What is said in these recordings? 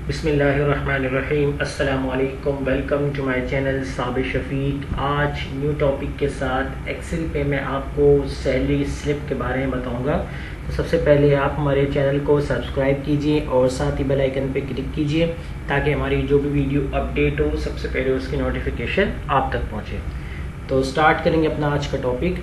बिस्मिल्लाहिर्रहमानिर्रहीम। अस्सलामुअलैकुम। Welcome to my channel Sabir Shafiq. आज न्यू टॉपिक के साथ एक्सेल पे मैं आपको सैलरी स्लिप के बारे में बताऊंगा। तो सबसे पहले आप हमारे चैनल को सब्सक्राइब कीजिए और साथ ही बेल आइकन पे क्लिक कीजिए ताकि हमारी जो भी वीडियो अपडेट हो सबसे पहले उसकी नोटिफिकेशन आप तक पहुँचे। तो स्टार्ट करेंगे अपना आज का टॉपिक।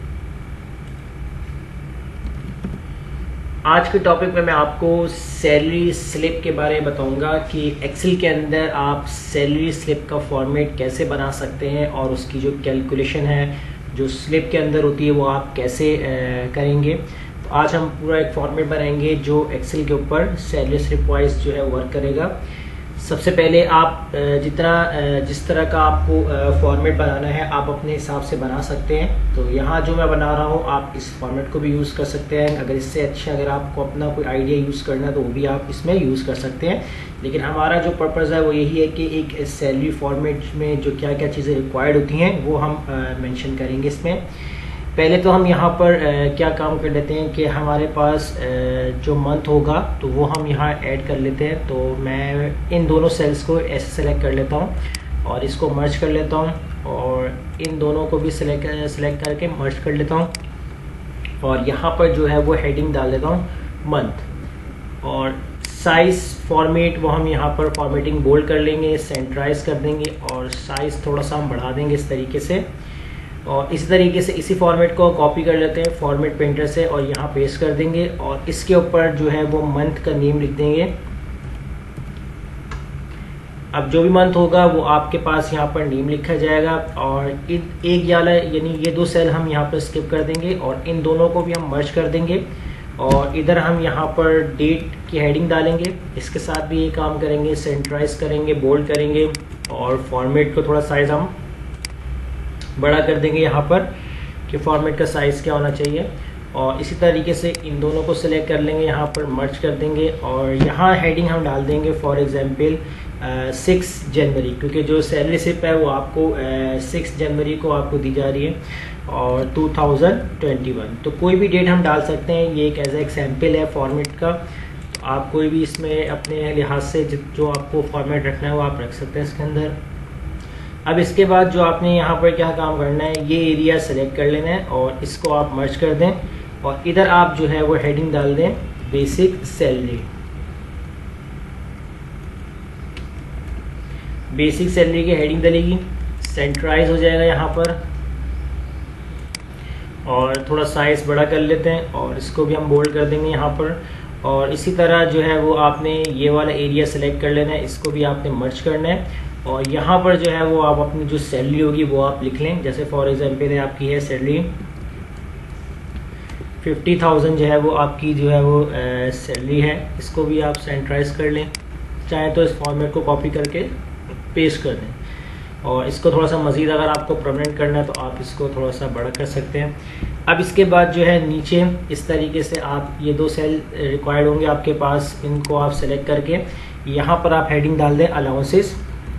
आज के टॉपिक में मैं आपको सैलरी स्लिप के बारे में बताऊंगा कि एक्सेल के अंदर आप सैलरी स्लिप का फॉर्मेट कैसे बना सकते हैं और उसकी जो कैलकुलेशन है जो स्लिप के अंदर होती है वो आप कैसे करेंगे। तो आज हम पूरा एक फॉर्मेट बनाएंगे जो एक्सेल के ऊपर सैलरी स्लिप वाइज जो है वर्क करेगा। सबसे पहले आप जिस तरह का आपको फॉर्मेट बनाना है आप अपने हिसाब से बना सकते हैं। तो यहाँ जो मैं बना रहा हूँ आप इस फॉर्मेट को भी यूज़ कर सकते हैं। अगर इससे अच्छा अगर आपको अपना कोई आइडिया यूज़ करना है तो वो भी आप इसमें यूज़ कर सकते हैं। लेकिन हमारा जो पर्पज़ है वो यही है कि एक सैलरी फॉर्मेट में जो क्या क्या चीज़ें रिक्वायर्ड होती हैं वो हम मेंशन करेंगे इसमें। पहले तो हम यहाँ पर क्या काम कर लेते हैं कि हमारे पास जो मंथ होगा तो वो हम यहाँ ऐड कर लेते हैं। तो मैं इन दोनों सेल्स को ऐसे सेलेक्ट कर लेता हूँ और इसको मर्ज कर लेता हूँ और इन दोनों को भी सेलेक्ट करके मर्ज कर लेता हूँ और यहाँ पर जो है वो हेडिंग डाल देता हूँ मंथ। और साइज़ फॉर्मेट वो हम यहाँ पर फॉर्मेटिंग बोल्ड कर लेंगे, सेंट्राइज कर देंगे और साइज़ थोड़ा सा हम बढ़ा देंगे इस तरीके से। और इसी तरीके से इसी फॉर्मेट को कॉपी कर लेते हैं फॉर्मेट पेंटर से और यहाँ पेस्ट कर देंगे और इसके ऊपर जो है वो मंथ का नेम लिख देंगे। अब जो भी मंथ होगा वो आपके पास यहाँ पर नेम लिखा जाएगा और एक यानी ये दो सेल हम यहाँ पर स्किप कर देंगे और इन दोनों को भी हम मर्ज कर देंगे और इधर हम यहाँ पर डेट की हेडिंग डालेंगे। इसके साथ भी ये काम करेंगे, सेंट्राइज करेंगे, बोल्ड करेंगे और फॉर्मेट को थोड़ा साइज हम बड़ा कर देंगे यहाँ पर कि फॉर्मेट का साइज़ क्या होना चाहिए। और इसी तरीके से इन दोनों को सिलेक्ट कर लेंगे, यहाँ पर मर्ज कर देंगे और यहाँ हेडिंग हम डाल देंगे फॉर एग्जांपल 6 जनवरी, क्योंकि जो सैलरी स्लिप है वो आपको 6 जनवरी को आपको दी जा रही है और 2021। तो कोई भी डेट हम डाल सकते हैं, ये एक एज एग्जाम्पल है फॉर्मेट का। तो आप कोई भी इसमें अपने लिहाज से जो आपको फॉर्मेट रखना है वो आप रख सकते हैं इसके अंदर। अब इसके बाद जो आपने यहाँ पर क्या काम करना है, ये एरिया सेलेक्ट कर लेना है और इसको आप मर्ज कर दें और इधर आप जो है वो हेडिंग डाल दें बेसिक सैलरी। बेसिक सैलरी की हेडिंग डलेगी, सेंट्राइज हो जाएगा यहाँ पर और थोड़ा साइज बड़ा कर लेते हैं और इसको भी हम बोल्ड कर देंगे यहाँ पर। और इसी तरह जो है वो आपने ये वाला एरिया सेलेक्ट कर लेना है, इसको भी आपने मर्ज करना है और यहाँ पर जो है वो आप अपनी जो सैलरी होगी वो आप लिख लें। जैसे फॉर एग्जांपल आपकी है सैलरी 50,000 जो है वो आपकी जो है वो सैलरी है। इसको भी आप सेंट्राइज कर लें, चाहे तो इस फॉर्मेट को कॉपी करके पेस्ट कर दें और इसको थोड़ा सा मज़ीद अगर आपको परमानेंट करना है तो आप इसको थोड़ा सा बड़ा कर सकते हैं। अब इसके बाद जो है नीचे इस तरीके से आप ये दो सेल रिक्वायर्ड होंगे आपके पास, इनको आप सेलेक्ट करके यहाँ पर आप हेडिंग डाल दें अलाउंसेस।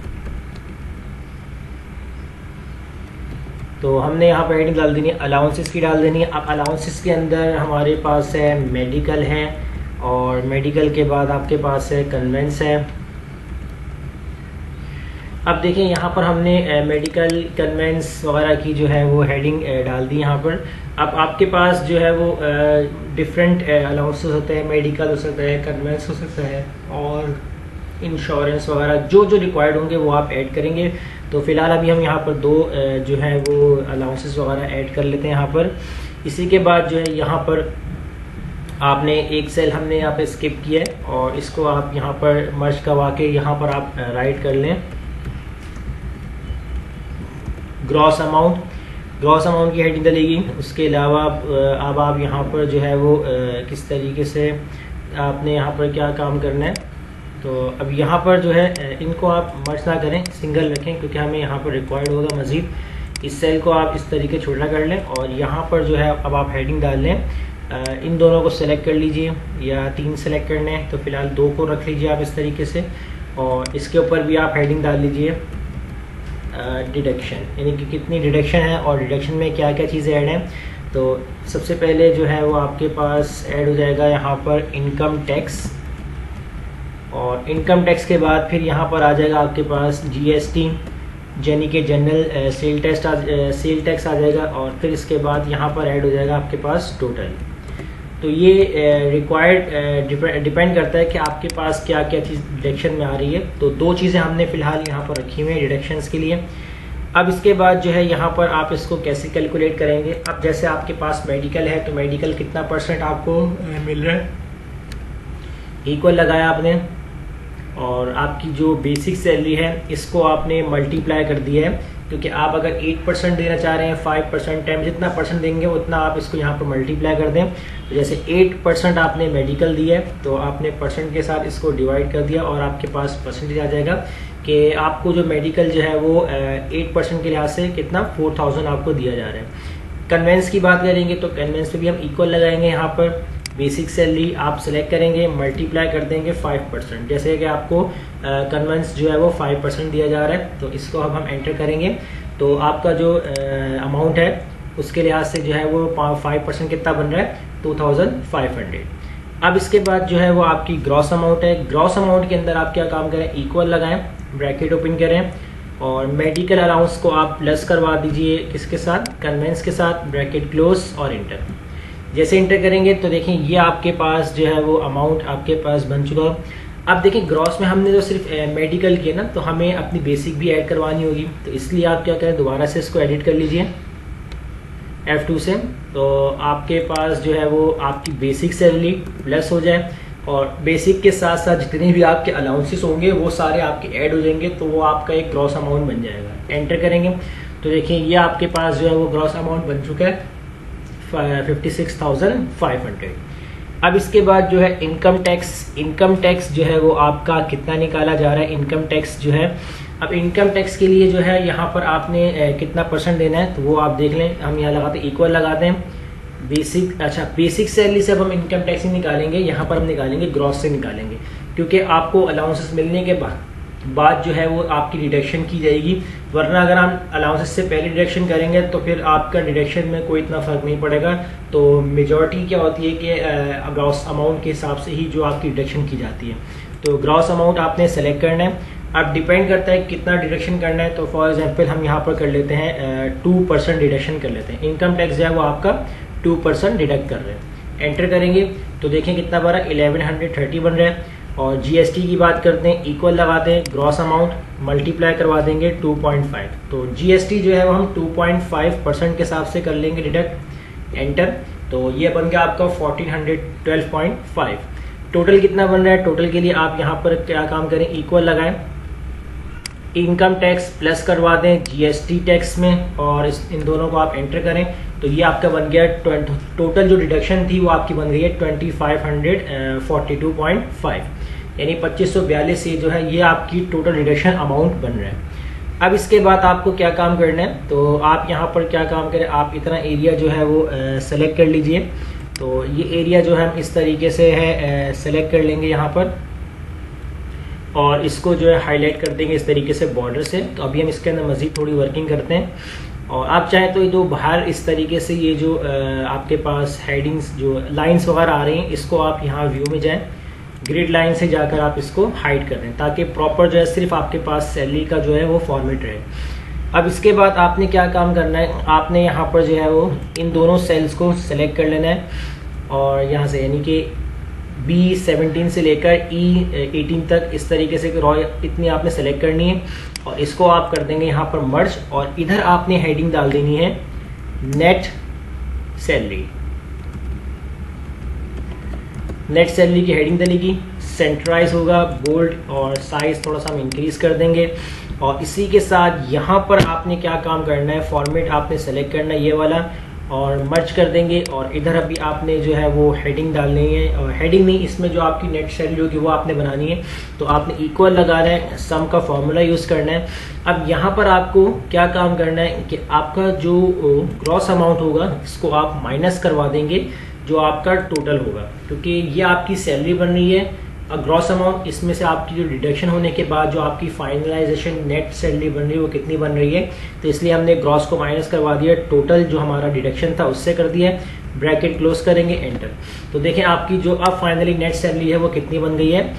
तो हमने यहाँ पर हेडिंग डाल देनी है अलाउंसेस की डाल देनी है। अब अलाउंसेस के अंदर हमारे पास है मेडिकल है और मेडिकल के बाद आपके पास है कन्वेंस है। अब देखें यहाँ पर हमने मेडिकल कन्वेंस वगैरह की जो है वो हेडिंग डाल दी यहाँ पर। अब आपके पास जो है वो डिफरेंट अलाउंसेस होते हैं, मेडिकल हो सकता है, कन्वेंस हो सकता है और इंश्योरेंस वगैरह जो रिक्वायर्ड होंगे वो आप ऐड करेंगे। तो फिलहाल अभी हम यहाँ पर दो जो है वो अलाउंसेस वगैरह ऐड कर लेते हैं यहाँ पर। इसी के बाद जो है यहाँ पर आपने एक सेल हमने यहाँ पे स्किप किया है और इसको आप यहाँ पर मर्ज करवा के यहाँ पर आप राइट कर लें ग्रॉस अमाउंट की हेडिंग डलेगी। उसके अलावा अब आप यहाँ पर जो है वो किस तरीके से आपने यहाँ पर क्या काम करना है। तो अब यहाँ पर जो है इनको आप मर्ज ना करें, सिंगल रखें क्योंकि हमें यहाँ पर रिक्वायर्ड होगा मज़ीद। इस सेल को आप इस तरीके छोटा कर लें और यहाँ पर जो है अब आप हेडिंग डाल लें। इन दोनों को सेलेक्ट कर लीजिए या 3 सेलेक्ट करने हैं तो फिलहाल 2 को रख लीजिए आप इस तरीके से और इसके ऊपर भी आप हेडिंग डाल लीजिए डिडक्शन, यानी कि कितनी डिडक्शन है और डिडक्शन में क्या क्या चीज़ें ऐड हैं। तो सबसे पहले जो है वो आपके पास ऐड हो जाएगा यहाँ पर इनकम टैक्स और इनकम टैक्स के बाद फिर यहाँ पर आ जाएगा आपके पास जीएसटी, यानी कि जनरल सेल टैक्स आ जाएगा, और फिर इसके बाद यहाँ पर ऐड हो जाएगा आपके पास टोटल। तो ये रिक्वायर्ड डिपेंड करता है कि आपके पास क्या क्या चीज़ डिडक्शन में आ रही है। तो दो चीज़ें हमने फ़िलहाल यहाँ पर रखी हुई हैं डिडक्शंस के लिए। अब इसके बाद जो है यहाँ पर आप इसको कैसे कैलकुलेट करेंगे। अब जैसे आपके पास मेडिकल है तो मेडिकल कितना % आपको मिल रहा है, इक्वल लगाया आपने, और आपकी जो बेसिक सैलरी है इसको आपने मल्टीप्लाई कर दिया है, क्योंकि आप अगर 8% देना चाह रहे हैं, 5%, 10, जितना % देंगे उतना आप इसको यहाँ पर मल्टीप्लाई कर दें। तो जैसे 8% आपने मेडिकल दिया है तो आपने % के साथ इसको डिवाइड कर दिया और आपके पास % आ जाएगा कि आपको जो मेडिकल जो है वो 8% के लिहाज से कितना 4000 आपको दिया जा रहा है। कन्वेंस की बात करेंगे तो कन्वेंस पे भी हम इक्वल लगाएंगे। यहाँ पर बेसिक सैलरी आप सेलेक्ट करेंगे, मल्टीप्लाई कर देंगे 5%, जैसे कि आपको कन्वेंस जो है वो 5% दिया जा रहा है। तो इसको अब हम एंटर करेंगे तो आपका जो अमाउंट है उसके लिहाज से जो है वो 5% कितना बन रहा है 2500। अब इसके बाद जो है वो आपकी ग्रॉस अमाउंट है। ग्रॉस अमाउंट के अंदर आप क्या काम करें, इक्वल लगाएं, ब्रैकेट ओपन करें और मेडिकल अलाउंस को आप प्लस करवा दीजिए किसके साथ, कन्वेंस के साथ, ब्रैकेट क्लोज और इंटर। जैसे इंटर करेंगे तो देखें ये आपके पास जो है वो अमाउंट आपके पास बन चुका है। अब देखें ग्रॉस में हमने तो सिर्फ मेडिकल किया ना, तो हमें अपनी बेसिक भी ऐड करवानी होगी, तो इसलिए आप क्या करें दोबारा से इसको एडिट कर लीजिए F2 से। तो आपके पास जो है वो आपकी बेसिक सैलरी प्लस हो जाए और बेसिक के साथ साथ जितने भी आपके अलाउंसेस होंगे वो सारे आपके ऐड हो जाएंगे, तो वो आपका एक ग्रॉस अमाउंट बन जाएगा। एंटर करेंगे तो देखिए ये आपके पास जो है वो ग्रॉस अमाउंट बन चुका है 56,500। अब इसके बाद जो है इनकम टैक्स जो है वो आपका कितना निकाला जा रहा है। इनकम टैक्स जो है, अब इनकम टैक्स के लिए जो है यहाँ पर आपने कितना % देना है तो वो आप देख लें। हम यहाँ लगाते हैं इक्वल लगाते हैं बेसिक। अच्छा, बेसिक सैलरी से अब हम इनकम टैक्स नहीं निकालेंगे, यहाँ पर हम निकालेंगे ग्रॉस से निकालेंगे, क्योंकि आपको अलाउंसेस मिलने के बाद जो है वो आपकी डिडक्शन की जाएगी। वरना अगर हम अलाउंसेस से पहले डिडक्शन करेंगे तो फिर आपका डिडक्शन में कोई इतना फ़र्क नहीं पड़ेगा। तो मेजॉरिटी क्या होती है कि ग्रॉस अमाउंट के हिसाब से ही जो आपकी डिडक्शन की जाती है। तो ग्रॉस अमाउंट आपने सेलेक्ट करना है। अब डिपेंड करता है कितना डिडक्शन करना है। तो फॉर एग्जांपल हम यहाँ पर कर लेते हैं 2% डिडक्शन कर लेते हैं। इनकम टैक्स जो है वो आपका 2% डिडक्ट कर रहे हैं। एंटर करेंगे तो देखें कितना बन रहा है 1130 बन रहा है। और जीएसटी की बात करते हैं, इक्वल लगाते हैं, ग्रॉस अमाउंट मल्टीप्लाई करवा देंगे 2.5। तो जीएसटी जो है वो हम 2.5% के हिसाब से कर लेंगे डिडक्ट। एंटर, तो ये बन गया आपका 1412.5। टोटल कितना बन रहा है, टोटल के लिए आप यहाँ पर क्या काम करें, इक्वल लगाएं, इनकम टैक्स प्लस करवा दें जीएसटी टैक्स में और इन दोनों को आप एंटर करें। तो ये आपका बन गया टोटल जो डिडक्शन थी वो आपकी बन गई है 2542.5, यानी 2542 ये जो है ये आपकी टोटल डिडक्शन अमाउंट बन रहा है। अब इसके बाद आपको क्या काम करना है, तो आप यहाँ पर क्या काम करें, आप इतना एरिया जो है वो सेलेक्ट कर लीजिए। तो ये एरिया जो है हम इस तरीके से है सेलेक्ट कर लेंगे यहाँ पर और इसको जो है हाईलाइट कर देंगे इस तरीके से बॉर्डर से। तो अभी हम इसके अंदर मज़ीद थोड़ी वर्किंग करते हैं और आप चाहें तो ये जो बाहर इस तरीके से ये जो आपके पास हेडिंग्स जो लाइंस वगैरह आ रही हैं इसको आप यहाँ व्यू में जाएं, ग्रिड लाइन से जाकर आप इसको हाइड कर दें ताकि प्रॉपर जो है सिर्फ आपके पास सैलरी का जो है वो फॉर्मेट रहे। अब इसके बाद आपने क्या काम करना है, आपने यहाँ पर जो है वो इन दोनों सेल्स को सेलेक्ट कर लेना है और यहाँ से यानी कि B17 से लेकर E18 तक इस तरीके से रॉ इतनी आपने सेलेक्ट करनी है और इसको आप कर देंगे यहाँ पर मर्ज और इधर आपने हेडिंग डाल देनी है नेट सैलरी। नेट सैलरी की हेडिंग डलेगी, सेंट्राइज होगा, बोल्ड और साइज थोड़ा सा हम इंक्रीज कर देंगे। और इसी के साथ यहाँ पर आपने क्या काम करना है, फॉर्मेट आपने सेलेक्ट करना है ये वाला और मर्ज कर देंगे और इधर अभी आपने जो है वो हेडिंग डालनी है और हेडिंग नहीं, इसमें जो आपकी नेट सैलरी होगी वो आपने बनानी है। तो आपने इक्वल लगाना है, सम का फॉर्मूला यूज़ करना है। अब यहाँ पर आपको क्या काम करना है कि आपका जो ग्रॉस अमाउंट होगा इसको आप माइनस करवा देंगे जो आपका टोटल होगा, क्योंकि ये आपकी सैलरी बन रही है ग्रॉस अमाउंट, इसमें से आपकी जो डिडक्शन होने के बाद जो आपकी फाइनलाइजेशन नेट सैलरी बन रही है वो कितनी बन रही है। तो इसलिए हमने ग्रॉस को माइनस करवा दिया, टोटल जो हमारा डिडक्शन था उससे कर दिया। ब्रैकेट क्लोज करेंगे, एंटर। तो देखें आपकी जो अब फाइनली नेट सैलरी है वो कितनी बन गई है,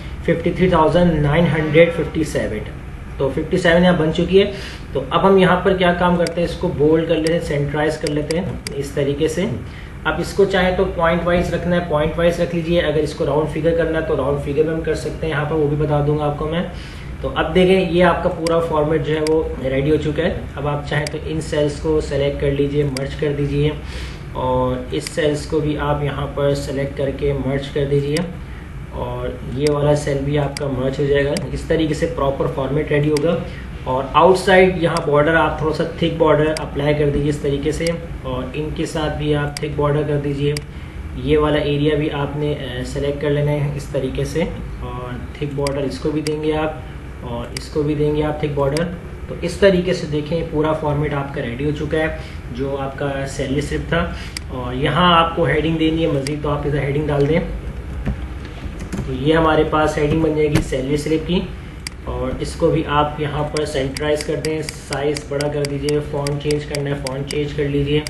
53,957। तो 57 यहाँ बन चुकी है। तो अब हम यहाँ पर क्या काम करते हैं, इसको बोल्ड कर लेते हैं, सेंट्राइज कर लेते हैं इस तरीके से। अब इसको चाहे तो पॉइंट वाइज रखना है, पॉइंट वाइज रख लीजिए। अगर इसको राउंड फिगर करना है तो राउंड फिगर में हम कर सकते हैं, यहाँ पर वो भी बता दूंगा आपको मैं। तो अब देखें ये आपका पूरा फॉर्मेट जो है वो रेडी हो चुका है। अब आप चाहें तो इन सेल्स को सेलेक्ट कर लीजिए, मर्ज कर दीजिए, और इस सेल्स को भी आप यहाँ पर सेलेक्ट करके मर्ज कर दीजिए, और ये वाला सेल भी आपका मर्ज हो जाएगा। इस तरीके से प्रॉपर फॉर्मेट रेडी होगा। और आउटसाइड यहाँ बॉर्डर आप थोड़ा सा थिक बॉर्डर अप्लाई कर दीजिए इस तरीके से, और इनके साथ भी आप थिक बॉर्डर कर दीजिए। ये वाला एरिया भी आपने सेलेक्ट कर लेना है इस तरीके से, और थिक बॉर्डर इसको भी देंगे आप, और इसको भी देंगे आप थिक बॉर्डर। तो इस तरीके से देखें पूरा फॉर्मेट आपका रेडी हो चुका है जो आपका सैलरी स्लिप था। और यहाँ आपको हेडिंग देनी है मज़ीद, तो आप इधर हेडिंग डाल दें। तो ये हमारे पास हेडिंग बन जाएगी सैलरी स्लिप की, और इसको भी आप यहाँ पर सेंटराइज कर दें, साइज बड़ा कर दीजिए, फॉन्ट चेंज करना है फॉन्ट चेंज कर लीजिए,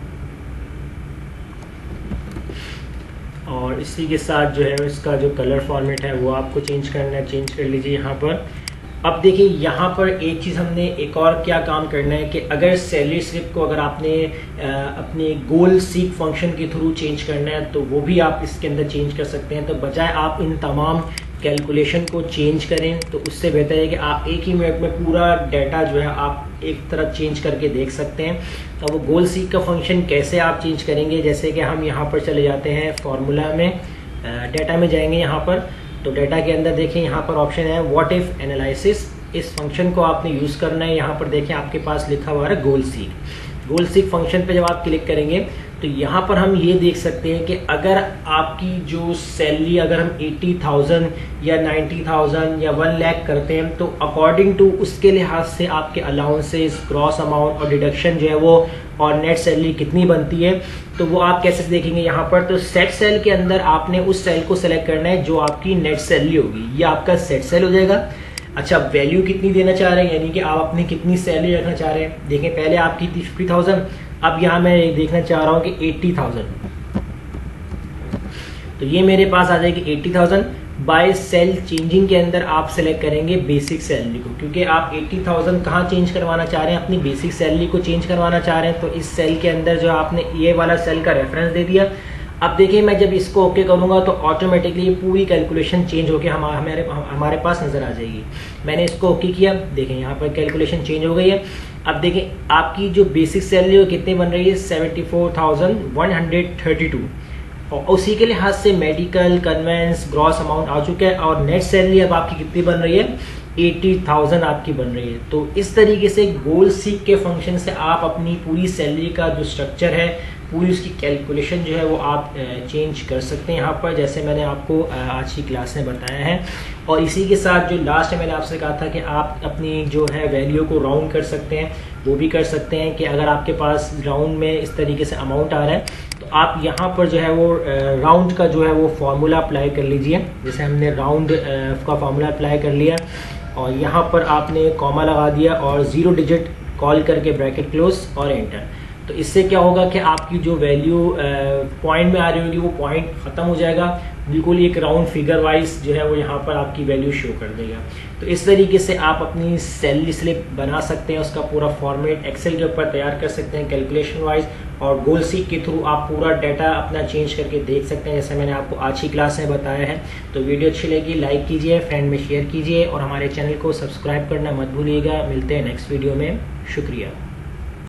और इसी के साथ जो है इसका जो कलर फॉर्मेट है वो आपको चेंज करना है, चेंज कर लीजिए यहाँ पर। अब देखिए यहाँ पर एक चीज़ हमने एक और क्या काम करना है कि अगर सैलरी स्लिप को अगर आपने अपने गोल सीक फंक्शन के थ्रू चेंज करना है तो वो भी आप इसके अंदर चेंज कर सकते हैं। तो बजाय आप इन तमाम कैलकुलेशन को चेंज करें तो उससे बेहतर है कि आप एक ही मिनट में पूरा डाटा जो है आप एक तरफ चेंज करके देख सकते हैं। तो वो गोल सीक का फंक्शन कैसे आप चेंज करेंगे, जैसे कि हम यहाँ पर चले जाते हैं फॉर्मूला में, डाटा में जाएंगे यहाँ पर। तो डाटा के अंदर देखें यहाँ पर ऑप्शन है व्हाट इफ एनालिसिस, इस फंक्शन को आपने यूज़ करना है। यहाँ पर देखें आपके पास लिखा हुआ है goal seek. Goal seek function पे जब आप क्लिक करेंगे तो यहाँ पर हम ये देख सकते हैं कि अगर आपकी जो सैलरी अगर हम 80,000 या 90,000 या 1 लाख करते हैं तो अकॉर्डिंग टू उसके लिहाज से आपके अलाउंसेस, ग्रॉस अमाउंट और डिडक्शन जो है वो और नेट सैलरी कितनी बनती है तो वो आप कैसे देखेंगे यहाँ पर। तो सेट सेल के अंदर आपने उस सेल को सेलेक्ट करना है जो आपकी नेट सैलरी होगी, ये आपका सेट सेल हो जाएगा। अच्छा, वैल्यू कितनी देना चाह रहे हैं, यानी कि आप अपनी कितनी सैलरी रखना चाह रहे हैं। देखें पहले आपकी थी 50,000, अब यहाँ मैं देखना चाह रहा हूँ कि 80,000। तो ये मेरे पास आ जाएगी 80,000। बाय सेल चेंजिंग के अंदर आप सेलेक्ट करेंगे बेसिक सैलरी को, क्योंकि आप 80,000 कहाँ चेंज करवाना चाह रहे हैं, अपनी बेसिक सैलरी को चेंज करवाना चाह रहे हैं। तो इस सेल के अंदर जो आपने ये वाला सेल का रेफरेंस दे दिया। अब देखिए मैं जब इसको ओके करूंगा तो ऑटोमेटिकली पूरी कैलकुलेशन चेंज होकर हमारे पास नजर आ जाएगी। मैंने इसको ओके किया, देखें यहाँ पर कैलकुलेशन चेंज हो गई है। अब देखें आपकी जो बेसिक सैलरी वो कितनी बन रही है, 74,132, और उसी के लिहाज से मेडिकल, कन्वेंस, ग्रॉस अमाउंट आ चुका है। और नेट सैलरी अब आपकी कितनी बन रही है, 80,000 आपकी बन रही है। तो इस तरीके से गोल सीक के फंक्शन से आप अपनी पूरी सैलरी का जो स्ट्रक्चर है, पूरी उसकी कैलकुलेशन जो है वो आप चेंज कर सकते हैं यहाँ पर, जैसे मैंने आपको आज की क्लास में बताया है। और इसी के साथ जो लास्ट में मैंने आपसे कहा था कि आप अपनी जो है वैल्यू को राउंड कर सकते हैं, वो भी कर सकते हैं कि अगर आपके पास राउंड में इस तरीके से अमाउंट आ रहा है तो आप यहाँ पर जो है वो राउंड का जो है वो फार्मूला अप्लाई कर लीजिए। जैसे हमने राउंड का फार्मूला अप्लाई कर लिया और यहाँ पर आपने कॉमा लगा दिया और 0 डिजिट कॉल करके ब्रैकेट क्लोज और एंटर। तो इससे क्या होगा कि आपकी जो वैल्यू पॉइंट में आ रही होगी वो पॉइंट ख़त्म हो जाएगा, बिल्कुल एक राउंड फिगर वाइज जो है वो यहाँ पर आपकी वैल्यू शो कर देगा। तो इस तरीके से आप अपनी सैलरी स्लिप बना सकते हैं, उसका पूरा फॉर्मेट एक्सेल के ऊपर तैयार कर सकते हैं कैलकुलेशन वाइज, और गोल सीक के थ्रू आप पूरा डाटा अपना चेंज करके देख सकते हैं, जैसे मैंने आपको आज की क्लास में बताया है। तो वीडियो अच्छी लगी लाइक कीजिए, फ्रेंड में शेयर कीजिए और हमारे चैनल को सब्सक्राइब करना मत भूलिएगा। मिलते हैं नेक्स्ट वीडियो में, शुक्रिया।